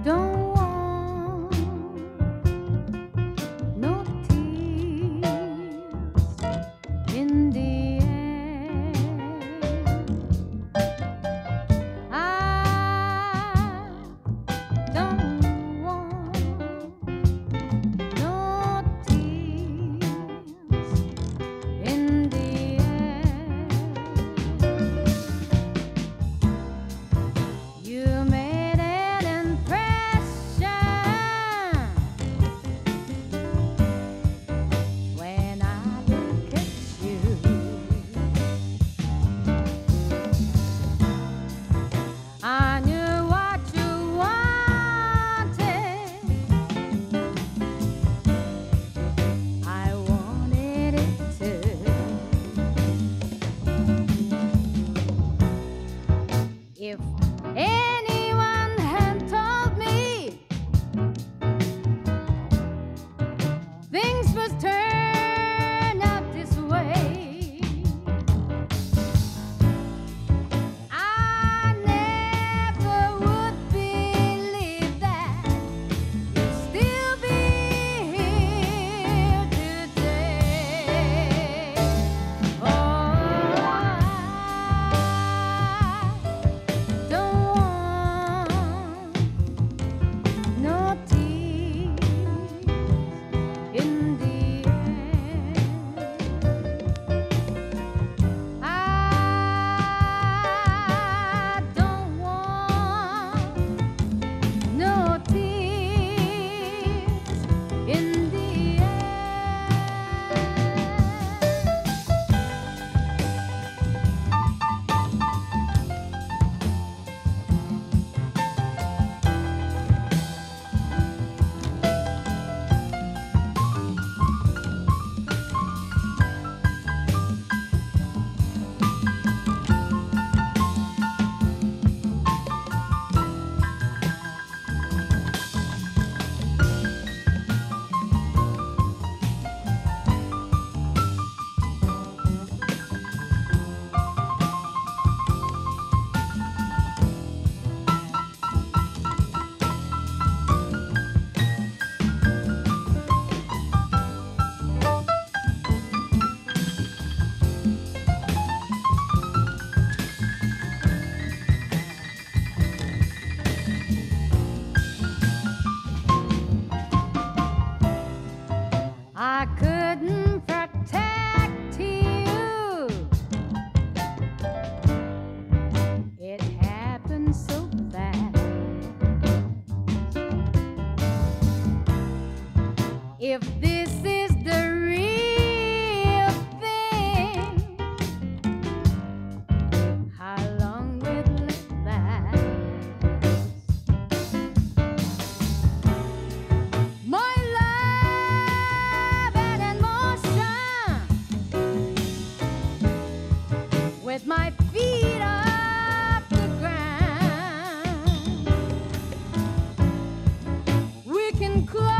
If this is the real thing, how long will it last? My love and emotion, with my feet off the ground, we can close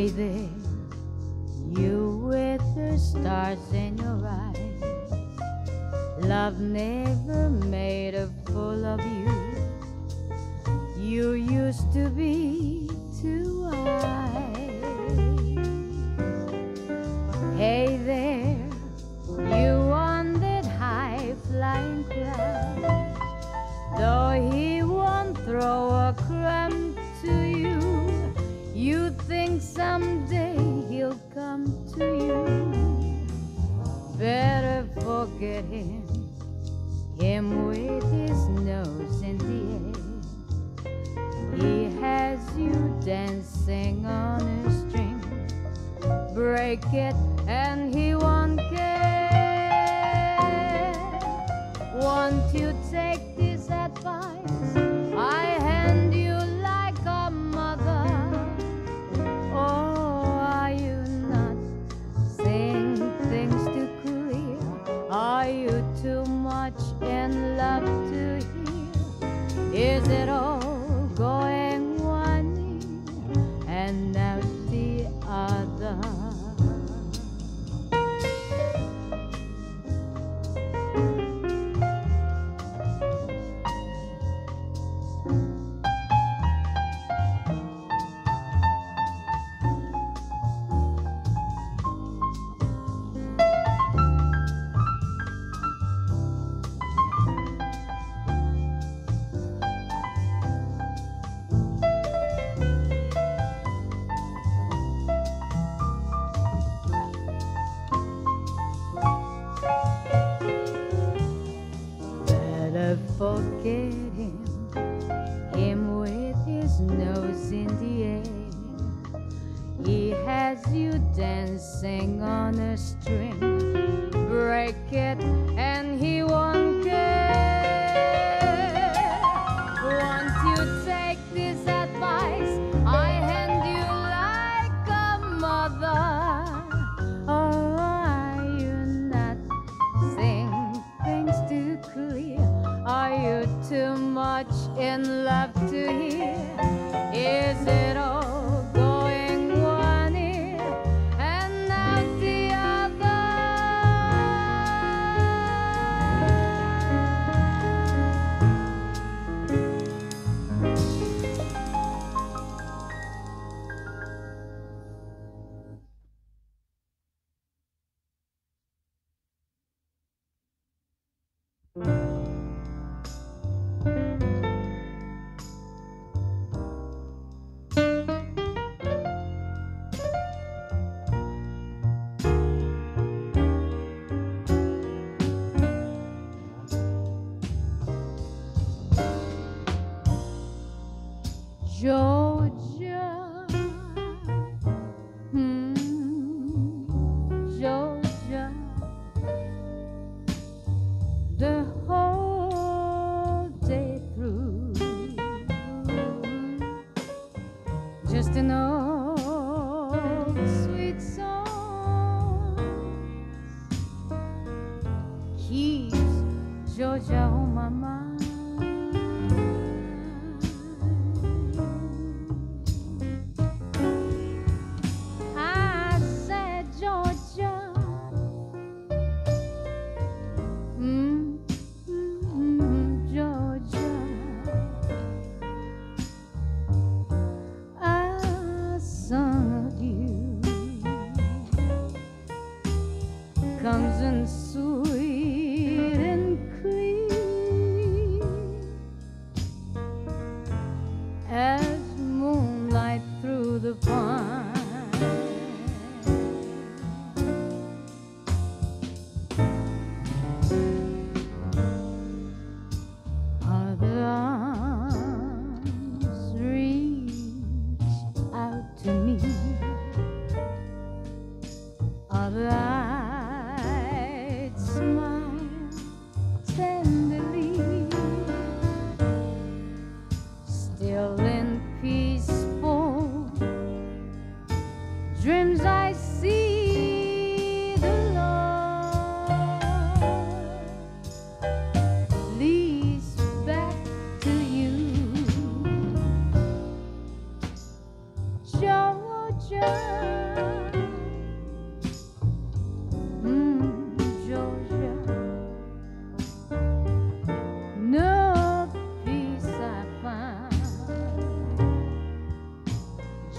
Hey there, you with the stars in your eyes. Love never made a fool of you. You used to be too wise. Hey there, you on that high flying cloud. Though he won't throw a crumb to you, you think someday he'll come to you. Better forget him with his nose in the air. He has you dancing on a string. Break it and he won't care. Won't you take this advice I hand you like a mother? Or are you not saying things too clear? Are you too much in love to hear? Is it all going one ear and out the other? Forget him with his nose in the air. He has you dancing on a string. Break it and he won't care. Won't you take this advice I hand you like a mother? Or are you not saying things too clear? Are you too much in love to hear? Is it all going one ear and out the other? Georgia, Georgia, the whole day through, just an old sweet song keeps Georgia on my mind. Comes in sweet and clear.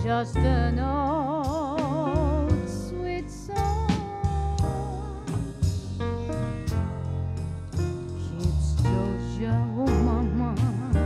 just an old sweet song keeps Georgia on my mind.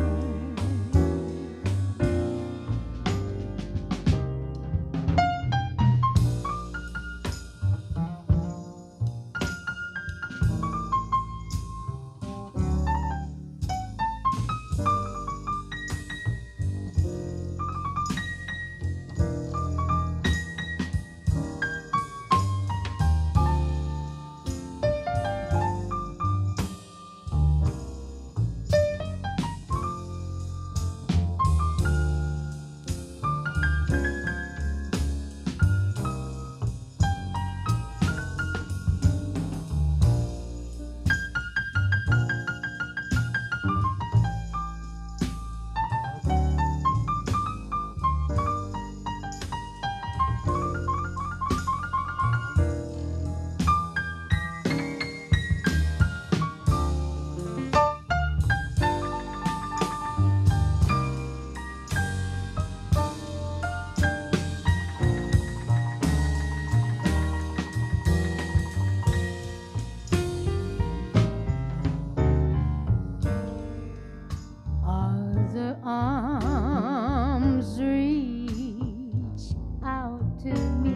Other arms reach out to me,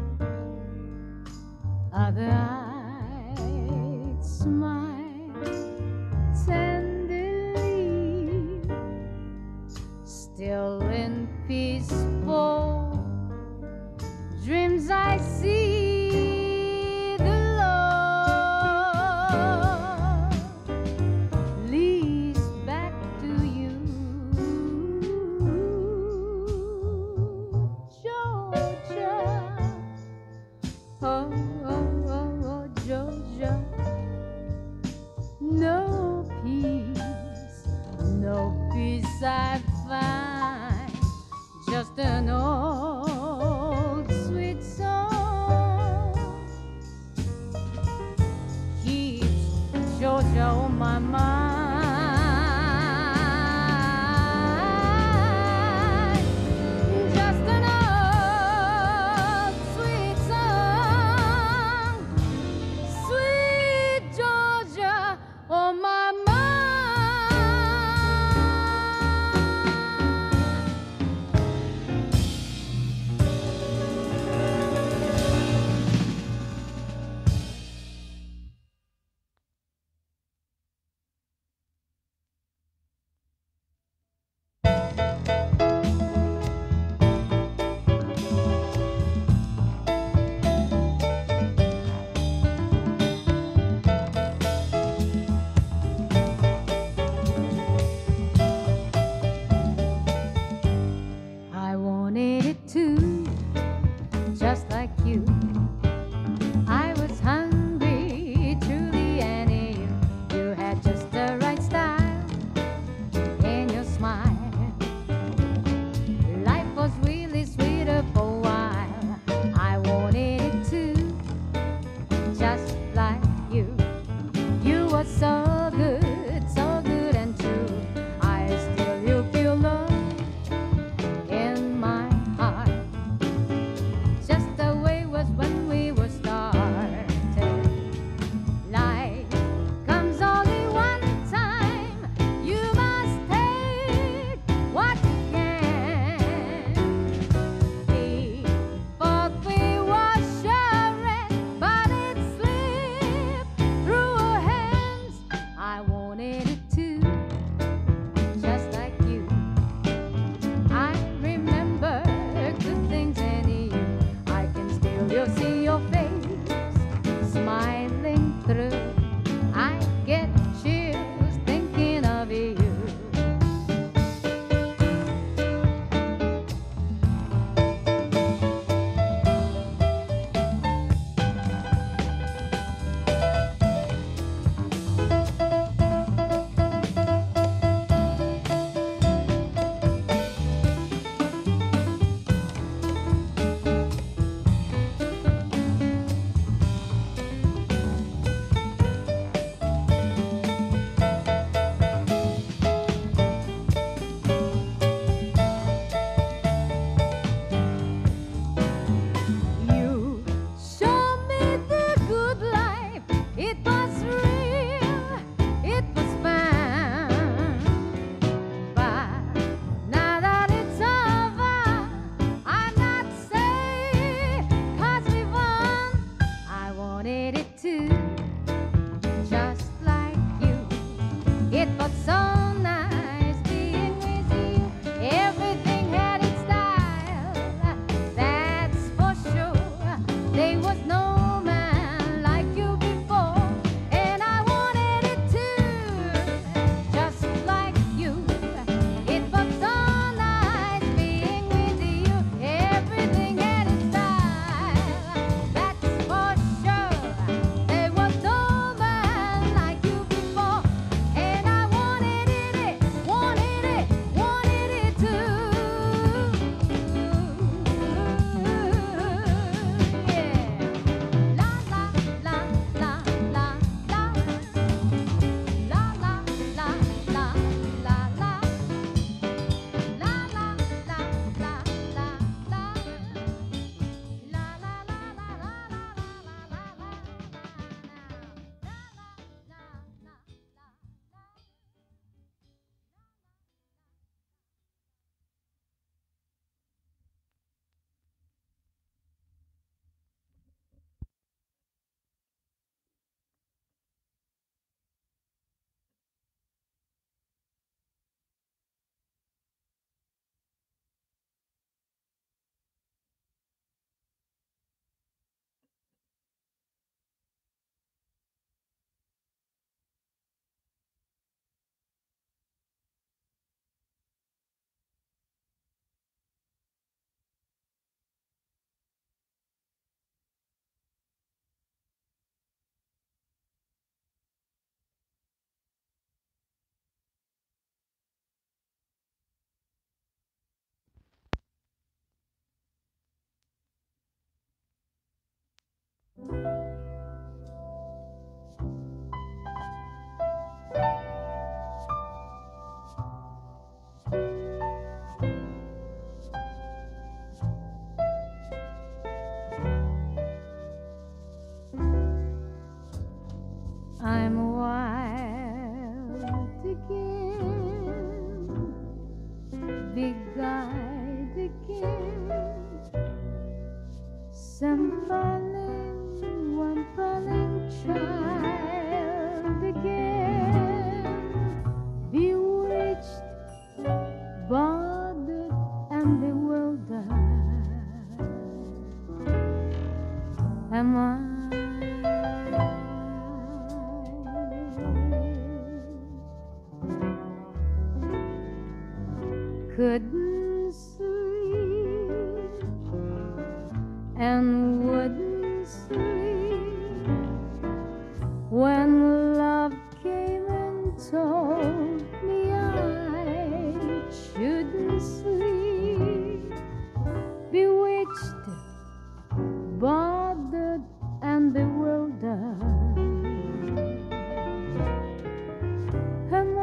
other eyes smile tenderly, still in peaceful dreams I see the Lord leads back to you, Georgia. Oh, oh, oh, oh, Georgia. No peace I find, just an old sweet song keeps Georgia on my mind. Just an old sweet song, sweet Georgia on my mind. again, big-eyed again, sampling, wampling child again, bewitched, bothered, and bewildered. Am I? Couldn't sleep and wouldn't sleep when love came and told me I shouldn't sleep, bewitched, bothered, and bewildered. Am I?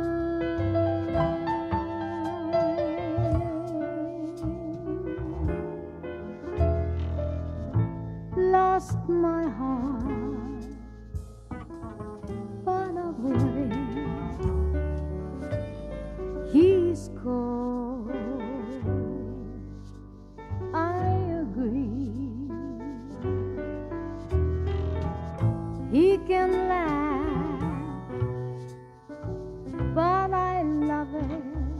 Lost my heart, but I wouldn't. He's cold, I agree. He can laugh, but I love it.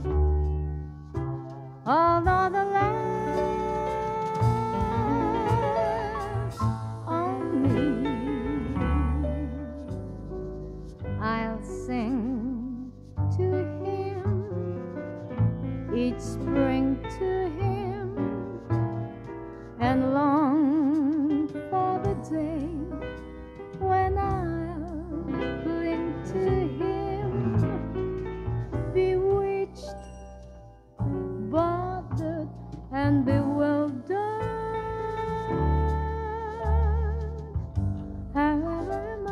Although the laughs on me, I'll sing to him each spring to him, and long for the day when I'll cling to him, bewitched, bothered, and bewildered. Am I?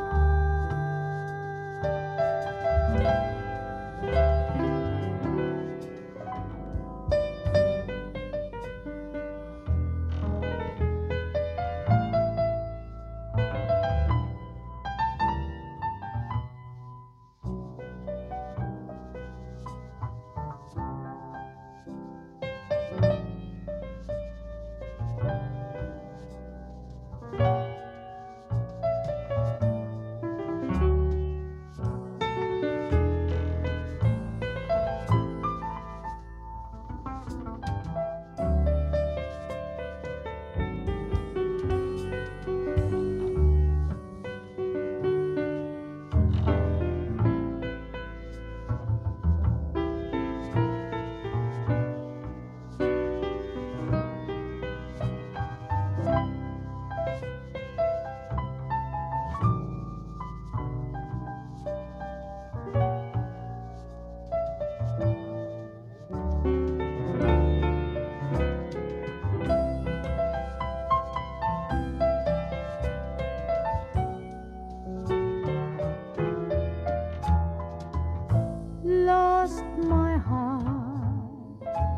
Lost my heart,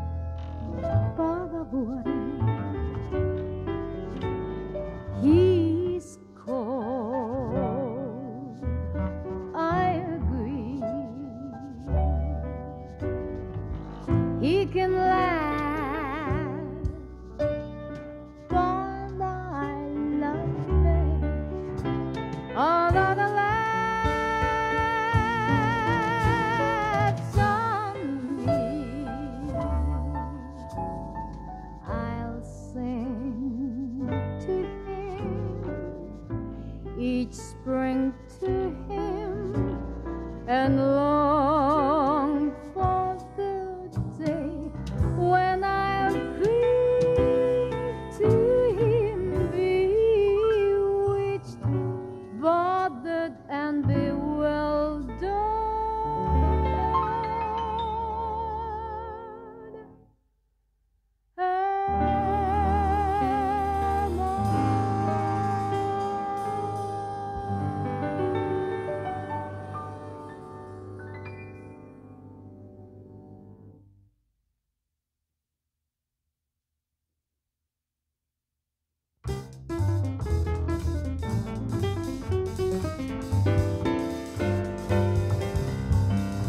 Bhagavati. He's cold, I agree. He can laugh, but I love it. Although the laughs on me, I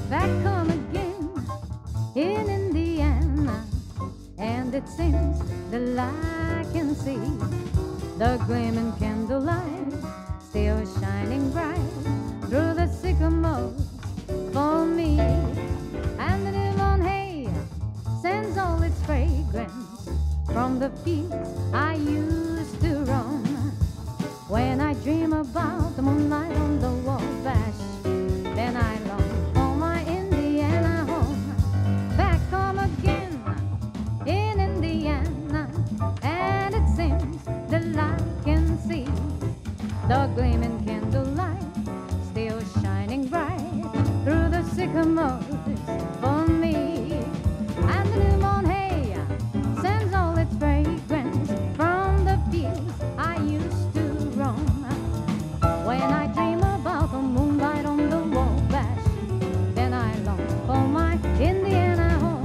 back home again in Indiana, and it seems the light can see the gleaming candlelight still shining bright through the sycamores for me. And the lemon hay sends all its fragrance from the fields I used to roam. When I dream about the moonlight on the Wabash, then I long for my Indiana home. Back home again in Indiana, and it seems the light can see the gleaming candlelight still shining bright through the sycamores for me. And the new moon hay sends all its fragrance from the fields I used to roam. When I dream about the moonlight on the Wabash, then I long for my Indiana home.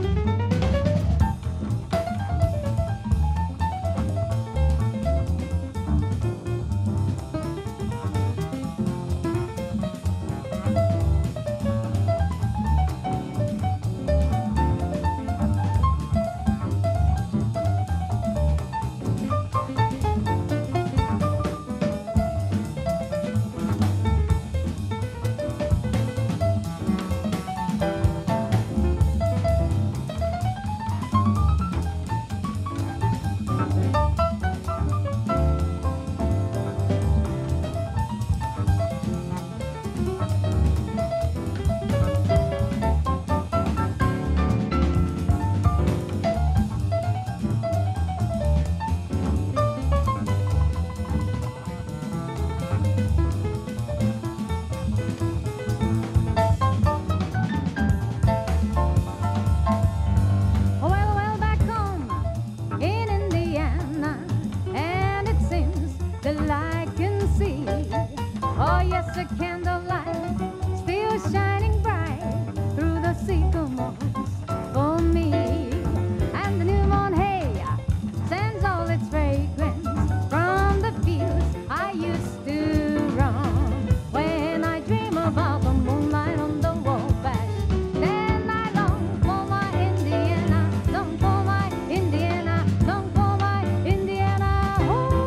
The candlelight still shining bright through the sycamores for me. And the new moon hay sends all its fragrance from the fields I used to roam. When I dream about the moonlight on the Wabash, then I long for my Indiana, long for my Indiana, long for my Indiana home.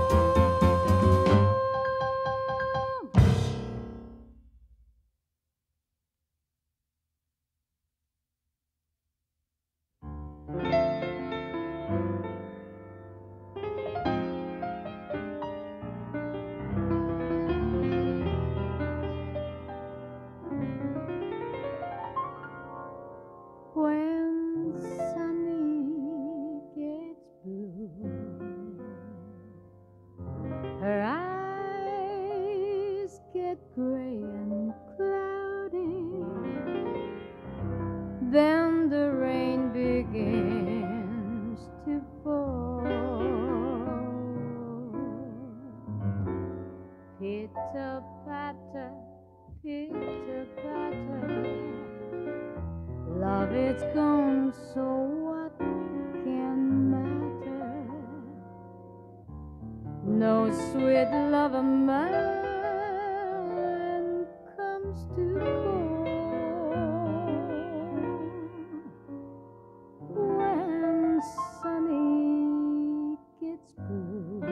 When sunny gets blue, her eyes get gray and cloudy, then the rain begins to fall. Pitter-patter, pitter-patter, love is gone, so what can matter? No sweet love of mine comes to call. When sunny gets blue,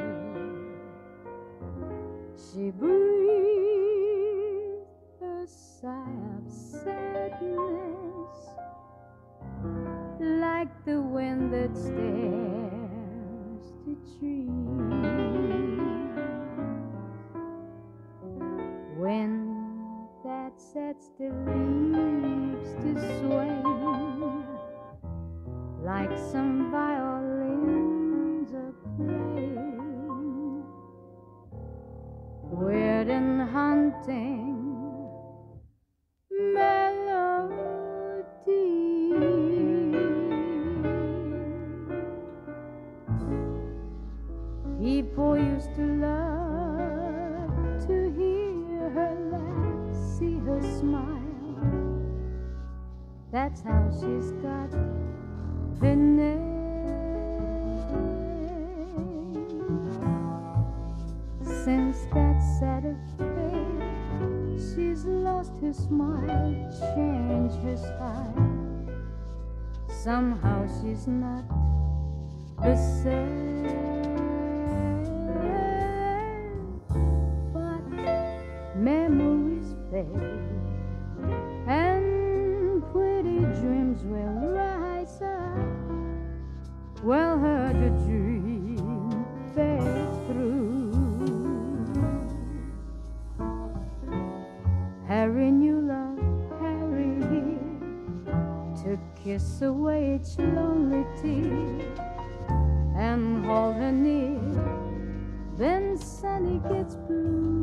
she breathes a sigh of sadness, like the wind that stares the trees. When that sets the leaves to swing, like some violins are playing, weird and haunting melody. People used to love to hear her laugh, see her smile. That's how she's got her name. Since that sad affair, she's lost her her smile, change her style. Somehow she's not the same. But memories fade, and pretty dreams will rise up. Well, her the dream fades through. Harry knew love, Harry here, to kiss away each lonely tear and hold her near. Then Sunny gets blue.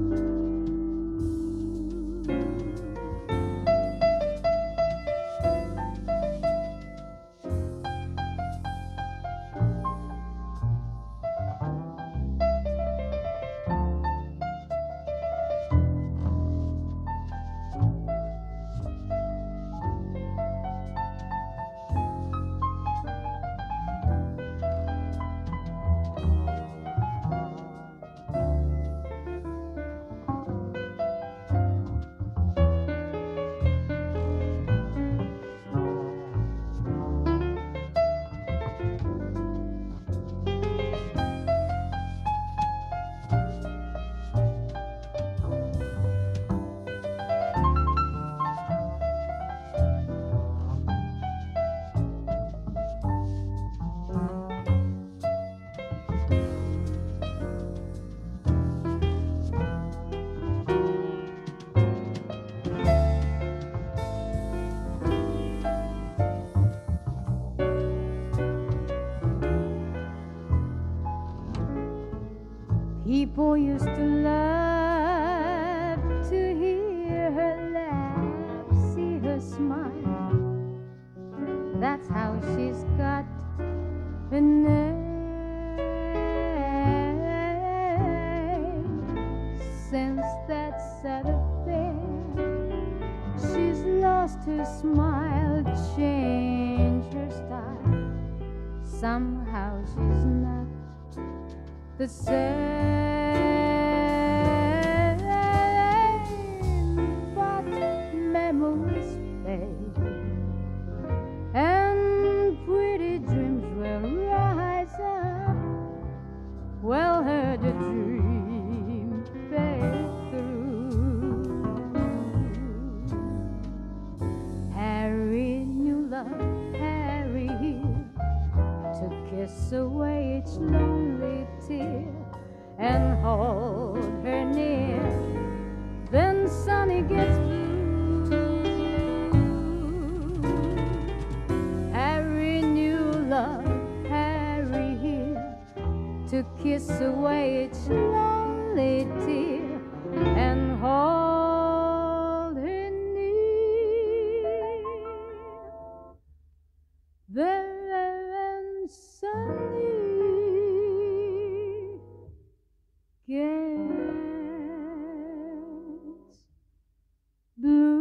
People used to love to hear her laugh, see her smile. That's how she's got her name. Since that sad affair, she's lost her smile, changed her style. Somehow she's not the same. But memories fade, and pretty dreams will rise up. Well, her the dream fade through. Harry knew love, Harry here, to kiss away each lonely tear and hold her near. Then Sunny gets blue. Harry knew love, Harry here, to kiss away each lonely tear and hold her near. Then Sunny gets blue.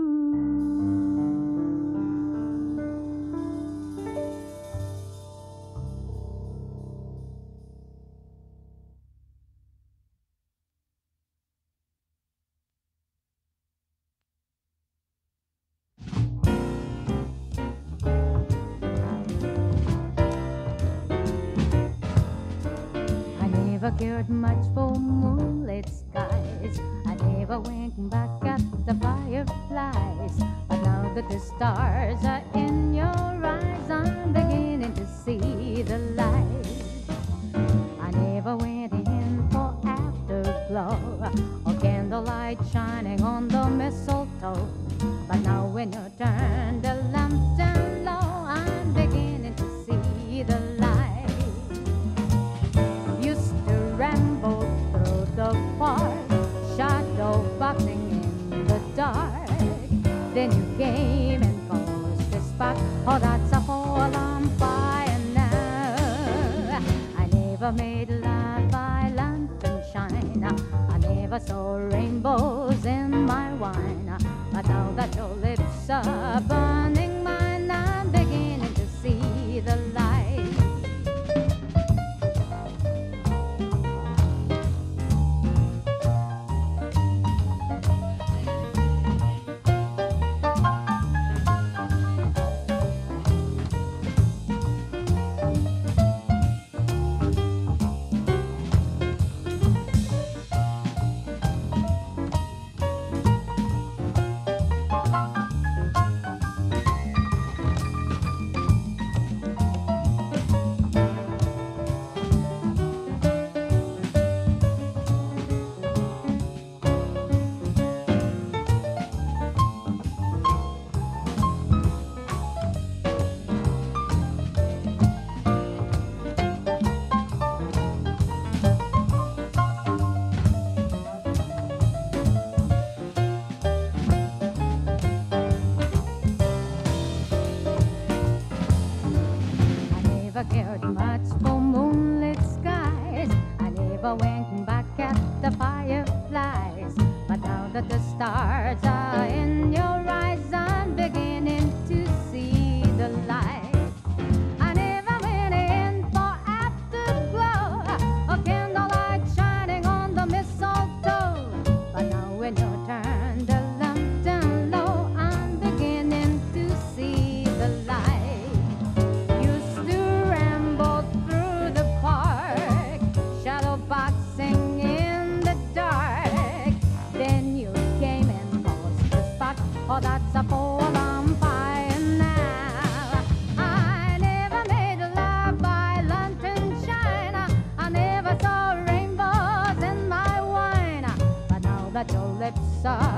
I never cared much for moonlit skies. I never winked back at the fireflies. But now that the stars are in your eyes, I'm beginning to see the light. I never went in for afterglow or candlelight shining on the mistletoe. But now when you turn the lamp down low, I'm beginning to see the light. Used to ramble through the park, shadow boxing in the dark. Then you came and caused the spark. Oh, that's a whole on fire now. I never made love by lantern shine. I never saw rainbows in my wine. But now that your lips are burning mine, I'm beginning to see the light. Oh, I'm on fire now. I never made love by lantern shine. I never saw rainbows in my wine. But now that your lips are